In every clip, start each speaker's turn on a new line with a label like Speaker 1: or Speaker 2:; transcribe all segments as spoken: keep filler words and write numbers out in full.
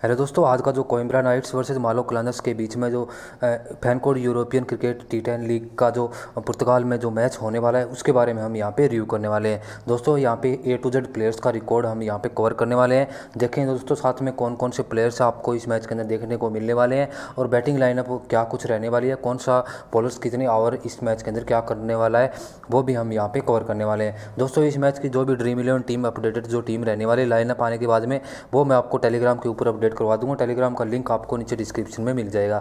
Speaker 1: Hello दोस्तों, आज का जो कोइम्ब्रा नाइट्स वर्सेस मालो कलांदर्स के बीच में जो FanCode European cricket T ten league का जो पुर्तगाल में जो मैच होने वाला है उसके बारे में हम यहाँ पे रिव्यू करने वाले हैं। दोस्तों यहाँ पे ए टू जेड प्लेयर्स का रिकॉर्ड हम यहाँ पे कवर करने वाले हैं। देखें दोस्तों साथ में कौन कौन से प्लेयर्स आपको इस मैच के अंदर देखने को मिलने वाले हैं और बैटिंग लाइनअप क्या कुछ रहने वाली है, कौन सा बॉलर्स कितने ओवर इस मैच के अंदर क्या करने वाला है वो भी हम यहाँ पे कवर करने वाले हैं। दोस्तों इस मैच की जो भी ड्रीम इलेवन टीम अपडेटेड जो टीम रहने वाली लाइनअप आने के बाद में वो मैं आपको टेलीग्राम के ऊपर अपडेट करवा दूंगा। टेलीग्राम का लिंक आपको नीचे डिस्क्रिप्शन में मिल जाएगा।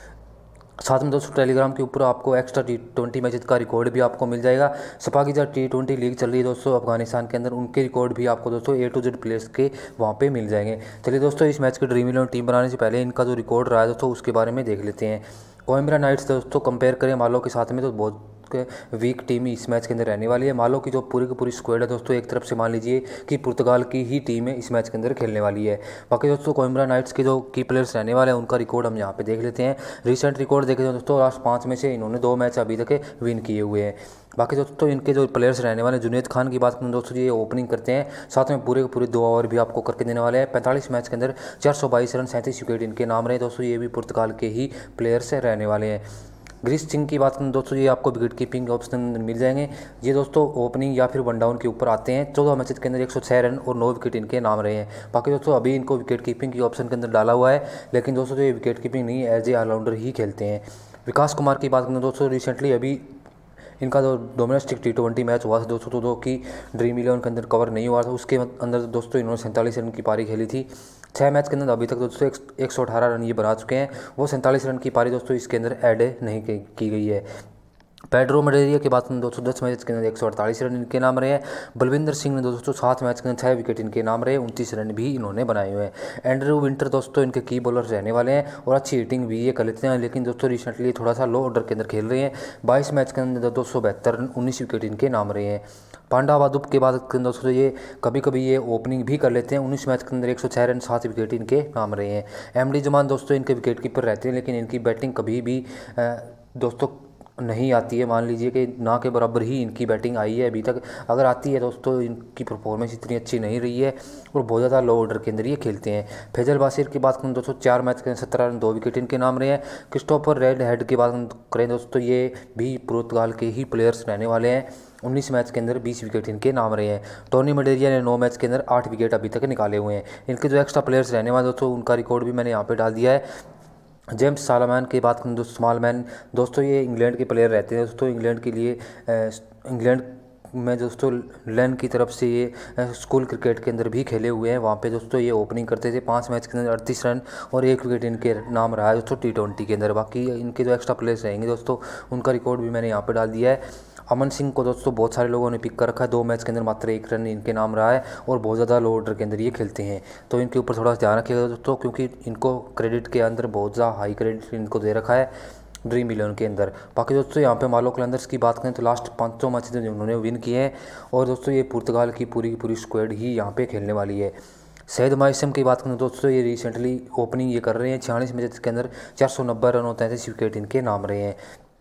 Speaker 1: साथ में दोस्तों टेलीग्राम के ऊपर आपको एक्स्ट्रा टी ट्वेंटी मैचेस का रिकॉर्ड भी आपको मिल जाएगा। सपा की जो टी ट्वेंटी लीग चल रही है दोस्तों अफगानिस्तान के अंदर, उनके रिकॉर्ड भी आपको दोस्तों ए टू जेड प्लेयर्स के वहाँ पे मिल जाएंगे। चलिए दोस्तों इस मैच की ड्रीम इलेवन टीम बनाने से पहले इनका जो रिकॉर्ड रहा है दोस्तों उसके बारे में देख लेते हैं। कोइम्ब्रा नाइट्स दोस्तों कंपेयर करें मालो के साथ में तो बहुत वीक टीम इस मैच के अंदर रहने वाली है। मालो की जो पूरी की पूरी स्क्वाड है दोस्तों एक तरफ से मान लीजिए कि पुर्तगाल की ही टीम है इस मैच के अंदर खेलने वाली है। बाकी दोस्तों कोइम्ब्रा नाइट्स के जो की प्लेयर्स रहने वाले हैं उनका रिकॉर्ड हम यहाँ पे देख लेते हैं। रिसेंट रिकॉर्ड देखे तो दोस्तों लास्ट पाँच में से इन्होंने दो मैच अभी तक विन किए हुए हैं। बाकी दोस्तों इनके जो प्लेयर्स रहने वाले जुनैद खान की बात करें दोस्तों ये ओपनिंग करते हैं, साथ में पूरे के पूरे दो ओवर भी आपको करके देने वाले हैं। पैंतालीस मैच के अंदर चार सौ बाईस रन सैंतीस विकेट इनके नाम रहे दोस्तों, ये भी पुर्तगाल के ही प्लेयर्स रहने वाले हैं। ग्रीस सिंह की बात करें दोस्तों ये आपको विकेट कीपिंग ऑप्शन मिल जाएंगे। ये दोस्तों ओपनिंग या फिर वन डाउन के ऊपर आते हैं। चौदह मैचेस के अंदर एक सौ छह रन और नौ विकेट इनके नाम रहे हैं। बाकी दोस्तों अभी इनको विकेट कीपिंग की ऑप्शन के अंदर डाला हुआ है, लेकिन दोस्तों ये विकेट कीपिंग नहीं एज ए ऑलराउंडर ही खेलते हैं। विकास कुमार की बात करें दोस्तों रिसेंटली अभी इनका जो डोमेस्टिक टी ट्वेंटी मैच हुआ था दोस्तों तो दो की ड्रीम इलेवन के अंदर कवर नहीं हुआ था, उसके अंदर दोस्तों इन्होंने सैंतालीस रन की पारी खेली थी। छः मैच के अंदर अभी तक दोस्तों एक सौ अठारह रन ये बना चुके हैं। वो सैंतालीस रन की पारी दोस्तों इसके अंदर ऐड नहीं की गई है। पेड्रो मडेरिया की बात करें दोस्तों दस मैच के अंदर एक सौ अड़तालीस रन इनके नाम रहे हैं। बलविंदर सिंह ने दोस्तों सात मैच के अंदर छः विकेट इनके नाम रहे, उनतीस रन भी इन्होंने बनाए हुए हैं। एंड्रयू विंटर दोस्तों इनके की बॉलर रहने वाले हैं और अच्छी हिटिंग भी ये कर लेते हैं, लेकिन दोस्तों रिसेंटली थोड़ा सा लो ऑर्डर के अंदर खेल रहे हैं। बाईस मैच के अंदर दो सौ बहत्तर रन उन्नीस विकेट इनके नाम रहे हैं। पांडा वादुप के बाद दोस्तों ये कभी कभी ये ओपनिंग भी कर लेते हैं। उन्नीस मैच के अंदर एक सौ छः रन सात विकेट इनके नाम रहे हैं। एम डी जमान दोस्तों इनके विकेट कीपर रहते हैं, लेकिन इनकी बैटिंग कभी भी दोस्तों नहीं आती है। मान लीजिए कि ना के बराबर ही इनकी बैटिंग आई है अभी तक। अगर आती है दोस्तों इनकी परफॉर्मेंस इतनी अच्छी नहीं रही है और बहुत ज़्यादा लो ऑर्डर के अंदर ये खेलते हैं। फैजल बासिर की बात करें दोस्तों चार मैच के सत्रह रन दो विकेट इनके नाम रहे हैं। क्रिस्टोफर रेड हेड की बात करें दोस्तों ये भी पुर्तगाल के ही प्लेयर्स रहने वाले हैं। उन्नीस मैच के अंदर बीस विकेट इनके नाम रहे हैं। टोनी मडेरिया ने नौ मैच के अंदर आठ विकेट अभी तक निकाले हुए हैं। इनके जो एक्स्ट्रा प्लेयर्स रहने वाले दोस्तों उनका रिकॉर्ड भी मैंने यहाँ पे डाल दिया है। जेम्स सालामैन की बात करें दोस्तों स्मॉल मैन दोस्तों ये इंग्लैंड के प्लेयर रहते हैं दोस्तों। इंग्लैंड के लिए इंग्लैंड में दोस्तों लैन की तरफ से ये स्कूल क्रिकेट के अंदर भी खेले हुए हैं। वहाँ पे दोस्तों ये ओपनिंग करते थे। पाँच मैच के अंदर अड़तीस रन और एक विकेट इनके नाम रहा है दोस्तों टी ट्वेंटी के अंदर। बाकी इनके जो एक्स्ट्रा प्लेयर्स रहेंगे दोस्तों उनका रिकॉर्ड भी मैंने यहाँ पे डाल दिया है। अमन सिंह को दोस्तों बहुत सारे लोगों ने पिक कर रखा है। दो मैच के अंदर मात्र एक रन इनके नाम रहा है और बहुत ज़्यादा लो ऑर्डर के अंदर ये खेलते हैं, तो इनके ऊपर थोड़ा सा ध्यान रखिएगा दोस्तों, क्योंकि इनको क्रेडिट के अंदर बहुत ज़्यादा हाई क्रेडिट इनको दे रखा है ड्रीम इलेवन के अंदर। बाकी दोस्तों यहाँ पे मालो कलंदर्स की बात करें तो लास्ट पाँचों मैच उन्होंने विन किए हैं और दोस्तों ये पुर्तगाल की पूरी की पूरी स्क्वाड ही यहाँ पे खेलने वाली है। सैयद माइसम की बात करें दोस्तों ये रिसेंटली ओपनिंग ये कर रहे हैं। छियालीस मैच के अंदर चार सौ नब्बे रन और तैंतीस विकेट इनके नाम रहे हैं।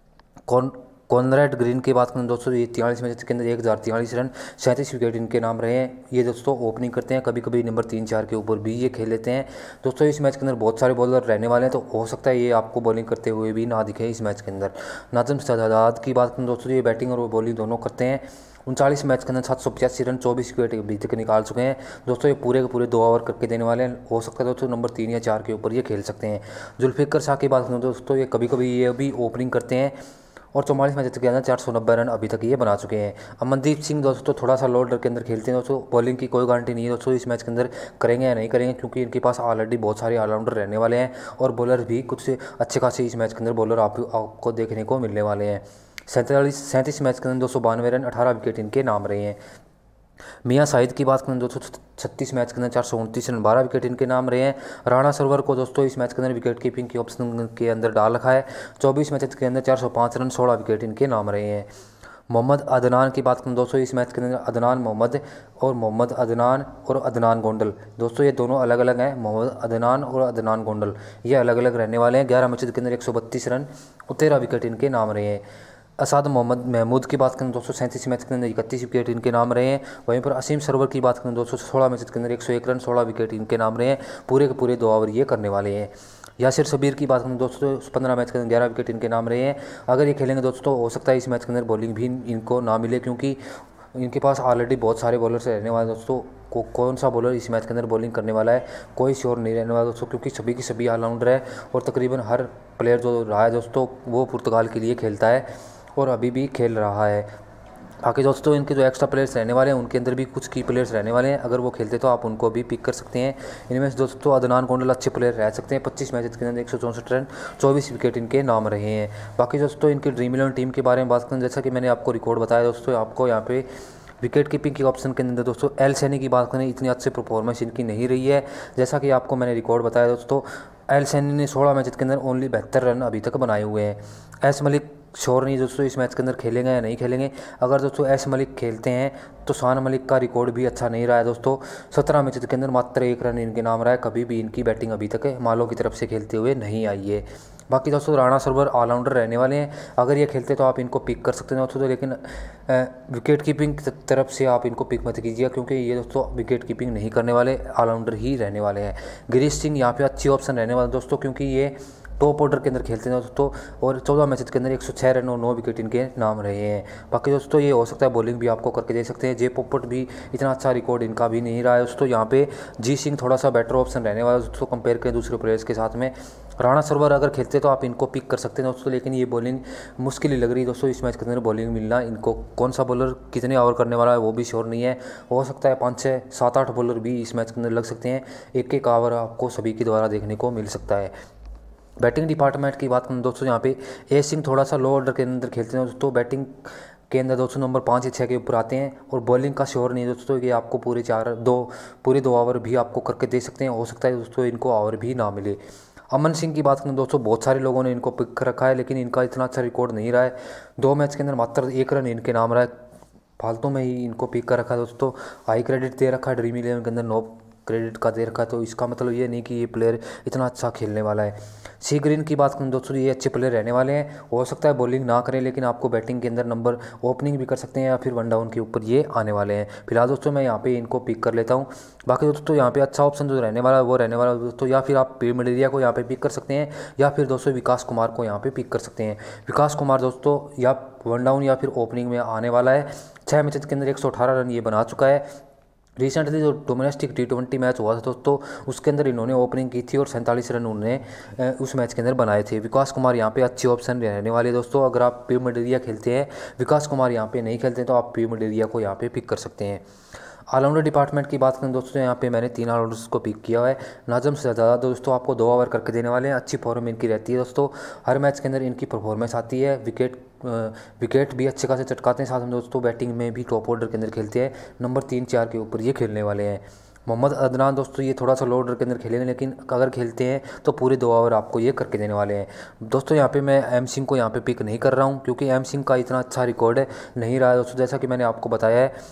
Speaker 1: कौन कॉनरेड ग्रीन की बात करें दोस्तों ये तियालीस मैच के अंदर एक हज़ार तियालीस रन सैंतीस विकेट इनके नाम रहे हैं। ये दोस्तों ओपनिंग करते हैं, कभी कभी नंबर तीन चार के ऊपर भी ये खेल लेते हैं। दोस्तों इस मैच के अंदर बहुत सारे बॉलर रहने वाले हैं, तो हो सकता है ये आपको बॉलिंग करते हुए भी ना दिखे इस मैच के अंदर। नाज़िम शहजाद की बात करें दोस्तों ये बैटिंग और बॉलिंग दोनों करते हैं। उनचालीस मैच के अंदर सात सौ पचासी रन चौबीस विकेट अभी तक निकाल चुके हैं दोस्तों। ये पूरे के पूरे दो ओवर करके देने वाले हैं। हो सकता है दोस्तों नंबर तीन या चार के ऊपर ये खेल सकते हैं। जुल्फिकर शाह की बात करें दोस्तों ये कभी कभी ये भी ओपनिंग करते हैं और चौवालीस मैच के अंदर चार सौ नब्बे रन अभी तक ये बना चुके हैं। अमनदीप सिंह दोस्तों थोड़ा सा लो ऑर्डर के अंदर खेलते हैं दोस्तों। बॉलिंग की कोई गारंटी नहीं है दोस्तों इस मैच के अंदर करेंगे या नहीं करेंगे, क्योंकि इनके पास ऑलरेडी बहुत सारे ऑलराउंडर रहने वाले हैं और बॉलर भी कुछ अच्छे खासे इस मैच के अंदर बॉलर आप, आपको देखने को मिलने वाले हैं। सैंतालीस सैंतीस मैच के अंदर दो सौ बानवे रन अठारह विकेट इनके नाम रहे हैं। मियाँ साहिद की बात करें दोस्तों छत्तीस मैच के अंदर चार सौ उनतीस रन बारह विकेट इनके नाम रहे हैं। राणा सरवर को दोस्तों इस मैच के अंदर विकेट कीपिंग की ऑप्शन के अंदर डाल रखा है। चौबीस मैच के अंदर चार सौ पाँच रन सोलह विकेट इनके नाम रहे हैं। मोहम्मद अदनान की बात करें दोस्तों इस मैच के अंदर अदनान मोहम्मद और मोहम्मद अदनान और अदनान गोंडल दोस्तों ये दोनों अलग अलग हैं। मोहम्मद अदनान और अदनान गोंडल ये अलग अलग रहने वाले हैं। ग्यारह मैच के अंदर एक सौ बत्तीस रन और तेरह विकेट इनके नाम रहे हैं। असाद मोहम्मद महमूद की बात करें दोस्तों सैंतीस मैच के अंदर इकतीस विकेट इनके नाम रहे हैं। वहीं पर असीम सरवर की बात करें दोस्तों सोलह मैच के अंदर एक सौ एक रन सोलह विकेट इनके नाम रहे हैं। पूरे के पूरे दो ओवर ये करने वाले हैं। यासिर शब्बीर की बात करें दोस्तों पंद्रह मैच के अंदर ग्यारह विकेट इनके नाम रहे हैं। अगर ये खेलेंगे दोस्तों हो सकता है इस मैच के अंदर बॉलिंग भी इनको ना मिले, क्योंकि इनके पास ऑलरेडी बहुत सारे बॉलर्स रहने वाले दोस्तों। को कौन सा बॉलर इस मैच के अंदर बॉलिंग करने वाला है कोई श्योर नहीं रहने वाला दोस्तों, क्योंकि सभी की सभी ऑलराउंडर है और तकरीबन हर प्लेयर जो रहा है दोस्तों वो पुर्तगाल के लिए खेलता है और अभी भी खेल रहा है। बाकी दोस्तों इनके जो एक्स्ट्रा प्लेयर्स रहने वाले हैं उनके अंदर भी कुछ की प्लेयर्स रहने वाले हैं। अगर वो खेलते तो आप उनको भी पिक कर सकते हैं। इनमें से दोस्तों अदनान गोंडल अच्छे प्लेयर रह सकते हैं। पच्चीस मैच के अंदर एक सौ चौंसठ रन चौबीस विकेट इनके नाम रहे हैं। बाकी दोस्तों इनकी ड्रीम इलेवन टीम के बारे में बात करें, जैसा कि मैंने आपको रिकॉर्ड बताया दोस्तों, आपको यहाँ पे विकेट कीपिंग के ऑप्शन के अंदर दोस्तों एल सैनी की बात करें इतनी अच्छी परफॉर्मेंस इनकी नहीं रही है। जैसा कि आपको मैंने रिकॉर्ड बताया दोस्तों, एल सैनी ने सोलह मैच के अंदर ओनली बहत्तर रन अभी तक बनाए हुए हैं। एस मलिक श्योर नहीं दोस्तों इस मैच के अंदर खेलेंगे या नहीं खेलेंगे। अगर दोस्तों एस मलिक खेलते हैं तो शान मलिक का रिकॉर्ड भी अच्छा नहीं रहा है दोस्तों। सत्रह मैच के अंदर मात्र एक रन इनके नाम रहा है। कभी भी इनकी बैटिंग अभी तक मालो की तरफ से खेलते हुए नहीं आई है। बाकी दोस्तों राणा सरवर ऑलराउंडर रहने वाले हैं। अगर ये खेलते तो आप इनको पिक कर सकते हैं दोस्तों, लेकिन विकेट कीपिंग की तरफ से आप इनको पिक मत कीजिए, क्योंकि ये दोस्तों विकेट कीपिंग नहीं करने वाले, ऑलराउंडर ही रहने वाले हैं। गिरीश सिंह यहाँ पे अच्छी ऑप्शन रहने वाले दोस्तों, क्योंकि ये टॉप ऑर्डर के अंदर खेलते हैं दोस्तों और चौदह मैच के अंदर एक सौ छः रन और नौ विकेट इनके नाम रहे हैं। बाकी दोस्तों ये हो सकता है बॉलिंग भी आपको करके दे सकते हैं। जे पोपट भी इतना अच्छा रिकॉर्ड इनका भी नहीं रहा है दोस्तों। यहाँ पे जी सिंह थोड़ा सा बेटर ऑप्शन रहने वाला दोस्तों कंपेयर करें दूसरे प्लेयर्स के साथ में। राणा सरवर अगर खेलते तो आप इनको पिक कर सकते हैं दोस्तों, लेकिन ये बॉलिंग मुश्किल ही लग रही है दोस्तों इस मैच के अंदर बॉलिंग मिलना। इनको कौन सा बॉलर कितने ओवर करने वाला है वो भी श्योर नहीं है। हो सकता है पाँच छः सात आठ बॉलर भी इस मैच के अंदर लग सकते हैं। एक एक ओवर आपको सभी के द्वारा देखने को मिल सकता है। बैटिंग डिपार्टमेंट की बात करें दोस्तों, यहाँ पे ए सिंह थोड़ा सा लो ऑर्डर के अंदर खेलते हैं दोस्तों। बैटिंग के अंदर दोस्तों नंबर पाँच या छः के ऊपर आते हैं और बॉलिंग का श्योर नहीं है दोस्तों कि आपको पूरे चार दो पूरे दो ओवर भी आपको करके दे सकते हैं। हो सकता है दोस्तों इनको ओवर भी ना मिले। अमन सिंह की बात करें दोस्तों, बहुत सारे लोगों ने इनको पिक कर रखा है, लेकिन इनका इतना अच्छा रिकॉर्ड नहीं रहा है। दो मैच के अंदर मात्र एक रन इनके नाम रहा है। फालतू में ही इनको पिक कर रखा है दोस्तों। हाई क्रेडिट दे रखा है ड्रीम इलेवन के अंदर, नो क्रेडिट का दे रखा है, तो इसका मतलब ये नहीं कि ये प्लेयर इतना अच्छा खेलने वाला है। सी ग्रीन की बात करें दोस्तों, ये अच्छे प्लेयर रहने वाले हैं। हो सकता है बॉलिंग ना करें, लेकिन आपको बैटिंग के अंदर नंबर ओपनिंग भी कर सकते हैं या फिर वन डाउन के ऊपर ये आने वाले हैं। फिलहाल दोस्तों मैं यहाँ पे इनको पिक कर लेता हूँ। बाकी दोस्तों यहाँ पे अच्छा ऑप्शन जो रहने वाला है वो रहने वाला है दोस्तों, या फिर आप पी मलेरिया को यहाँ पे पिक कर सकते हैं या फिर दोस्तों विकास कुमार को यहाँ पे पिक कर सकते हैं। विकास कुमार दोस्तों या वन डाउन या फिर ओपनिंग में आने वाला है। छः मैच के अंदर एक सौ अठारह रन ये बना चुका है। रिसेंटली जो डोमेस्टिक टी ट्वेंटी मैच हुआ था दोस्तों उसके अंदर इन्होंने ओपनिंग की थी और सैंतालीस रन उन्होंने उस मैच के अंदर बनाए थे। विकास कुमार यहाँ पे अच्छी ऑप्शन रहने वाले दोस्तों। अगर आप पी मलेरिया खेलते हैं, विकास कुमार यहाँ पे नहीं खेलते हैं, तो आप पी मलेरिया को यहाँ पे पिक कर सकते हैं। ऑलराउंडर डिपार्टमेंट की बात करें दोस्तों, यहाँ पे मैंने तीन ऑलराउंडर्स को पिक किया है। नाजम शहजादा दोस्तों आपको दो ओवर करके देने वाले हैं। अच्छी फॉर्म इनकी रहती है दोस्तों, हर मैच के अंदर इनकी परफॉर्मेंस आती है। विकेट विकेट भी अच्छे खासे चटकाते हैं, साथ में दोस्तों बैटिंग में भी टॉप ऑर्डर के अंदर खेलते हैं। नंबर तीन चार के ऊपर ये खेलने वाले हैं। मोहम्मद अदनान दोस्तों ये थोड़ा सा लो ऑर्डर के अंदर खेलेंगे, लेकिन अगर खेलते हैं तो पूरे दो ओवर आपको ये करके देने वाले हैं दोस्तों। यहाँ पे मैं एम सिंह को यहाँ पे पिक नहीं कर रहा हूँ, क्योंकि एम सिंह का इतना अच्छा रिकॉर्ड है नहीं रहा है दोस्तों। जैसा कि मैंने आपको बताया है,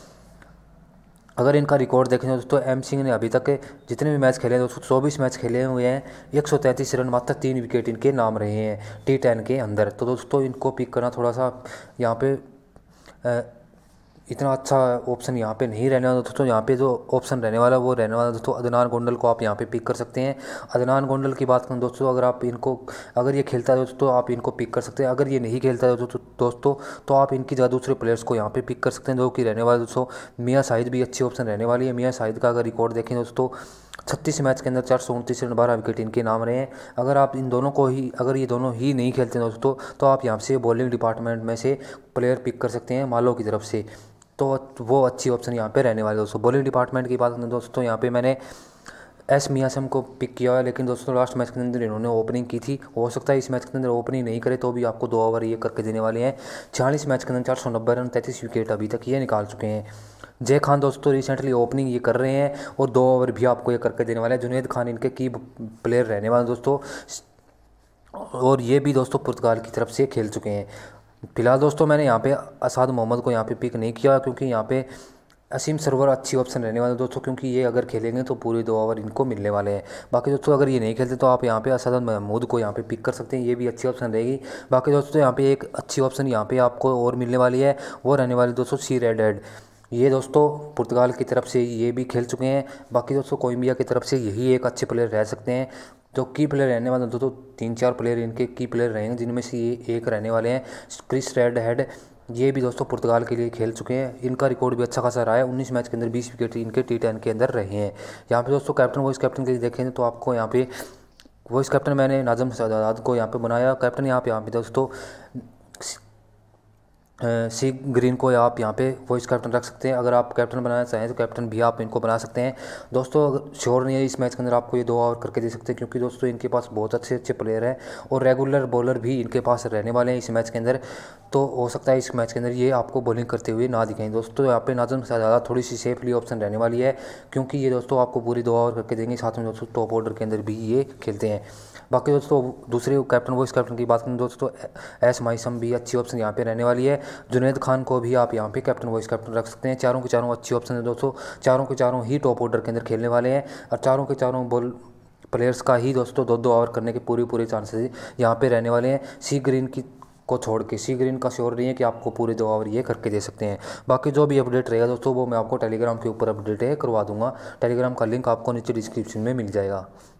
Speaker 1: अगर इनका रिकॉर्ड देखें दोस्तों, एम सिंह ने अभी तक जितने भी मैच खेले हैं दोस्तों चौबीस मैच खेले हुए हैं। एक सौ तैंतीस रन मात्र तीन विकेट इनके नाम रहे हैं टी टेन के अंदर। तो दोस्तों इनको पिक करना थोड़ा सा यहाँ पे आ, इतना अच्छा ऑप्शन यहाँ पे नहीं रहने वाला दोस्तों। यहाँ पे जो ऑप्शन रहने वाला वो रहने वाला दोस्तों अदनान गोंडल को आप यहाँ पे पिक कर सकते हैं। अदनान गोंडल की बात करें दोस्तों, अगर आप इनको अगर ये खेलता है दोस्तों आप इनको पिक कर सकते हैं। अगर ये नहीं खेलता है दोस्तों दोस्तों तो आप इनकी जगह दूसरे प्लेयर्स को यहाँ पे पिक कर सकते हैं, जो कि रहने वाले दोस्तों मियाँ साहिद भी अच्छी ऑप्शन रहने वाली है। मियाँ साहिद का अगर रिकॉर्ड देखें दोस्तों, छत्तीस मैच के अंदर चार सौ उनतीस रन बारह विकेट इनके नाम रहे हैं। अगर आप इन दोनों को ही अगर ये दोनों ही नहीं खेलते दोस्तों तो आप यहाँ से बॉलिंग डिपार्टमेंट में से प्लेयर पिक कर सकते हैं मालो की तरफ से, तो वो अच्छी ऑप्शन यहाँ पे रहने वाले दोस्तों। बॉलिंग डिपार्टमेंट की बात करें दोस्तों, यहाँ पे मैंने एस मियासम को पिक किया है, लेकिन दोस्तों लास्ट मैच के अंदर इन्होंने ओपनिंग की थी। हो सकता है इस मैच के अंदर ओपनिंग नहीं करे तो भी आपको दो ओवर ये करके देने वाले हैं। छियालीस मैच के अंदर चार सौ नब्बे रन तैंतीस विकेट अभी तक ये निकाल चुके हैं। जय खान दोस्तों रिसेंटली ओपनिंग ये कर रहे हैं और दो ओवर भी आपको ये करके देने वाले हैं। जुनैद खान इनके की प्लेयर रहने वाले दोस्तों, और ये भी दोस्तों पुर्तगाल की तरफ से खेल चुके हैं। फिलहाल दोस्तों मैंने यहाँ पे असाद मोहम्मद को यहाँ पे पिक नहीं किया, क्योंकि यहाँ पे असीम सर्वर अच्छी ऑप्शन रहने वाले दोस्तों, क्योंकि ये अगर खेलेंगे तो पूरे दो ओवर इनको मिलने वाले हैं। बाकी दोस्तों अगर ये नहीं खेलते तो आप यहाँ पे असद महमूद को यहाँ पे पिक कर सकते हैं, ये भी अच्छी ऑप्शन रहेगी। बाकी दोस्तों यहाँ पे एक अच्छी ऑप्शन यहाँ पे आपको और मिलने वाली है, वो रहने वाली दोस्तों सी रेड हेड। ये दोस्तों पुर्तगाल की तरफ से ये भी खेल चुके हैं। बाकी दोस्तों कोलंबिया की तरफ से यही एक अच्छे प्लेयर रह सकते हैं। जो की प्लेयर रहने वाले दोस्तों, तीन चार प्लेयर इनके की प्लेयर रहेंगे, जिनमें से ये एक रहने वाले हैं क्रिस रेड हेड। ये भी दोस्तों पुर्तगाल के लिए खेल चुके हैं, इनका रिकॉर्ड भी अच्छा खासा रहा है, उन्नीस मैच के अंदर बीस विकेट इनके टी टेन के अंदर रहे हैं। यहाँ पे दोस्तों कैप्टन वाइस कैप्टन के लिए देखें तो आपको यहाँ पे वाइस कैप्टन मैंने नाज़म शहजाद को यहाँ पे बनाया कैप्टन। यहाँ पे यहाँ पे दोस्तों सी ग्रीन को आप यहाँ पे वाइस कैप्टन रख सकते हैं। अगर आप कैप्टन बनाना चाहें तो कैप्टन भी आप इनको बना सकते हैं। दोस्तों अगर श्योर नहीं है इस मैच के अंदर आपको ये दो ओवर करके दे सकते हैं, क्योंकि दोस्तों इनके पास बहुत अच्छे अच्छे प्लेयर हैं और रेगुलर बॉलर भी इनके पास रहने वाले हैं इस मैच के अंदर। तो हो सकता है इस मैच के अंदर ये आपको बॉलिंग करते हुए ना दिखाएं। दोस्तों यहाँ पे नाज़म शहजादा थोड़ी सी सेफली ऑप्शन रहने वाली है, क्योंकि ये दोस्तों आपको पूरी दो ओवर करके देंगे, साथ में दोस्तों टॉप ऑर्डर के अंदर भी ये खेलते हैं। बाकी दोस्तों दूसरे कैप्टन वाइस कैप्टन की बात करें दोस्तों, एस माइसम भी अच्छी ऑप्शन यहाँ पे रहने वाली है। जुनैद खान को भी आप यहाँ पे कैप्टन वाइस कैप्टन रख सकते हैं। चारों के चारों अच्छी ऑप्शन है दोस्तों, चारों के चारों ही टॉप ऑर्डर के अंदर खेलने वाले हैं और चारों के चारों बॉल प्लेयर्स का ही दोस्तों दो दो ओवर करने के पूरे पूरे चांसेस यहाँ पे रहने वाले हैं। सी ग्रीन की को छोड़ के, सी ग्रीन का श्योर नहीं है कि आपको पूरे दो ओवर ये करके दे सकते हैं। बाकी जो भी अपडेट रहेगा दोस्तों वो मैं आपको टेलीग्राम के ऊपर अपडेट है करवा दूंगा। टेलीग्राम का लिंक आपको नीचे डिस्क्रिप्शन में मिल जाएगा।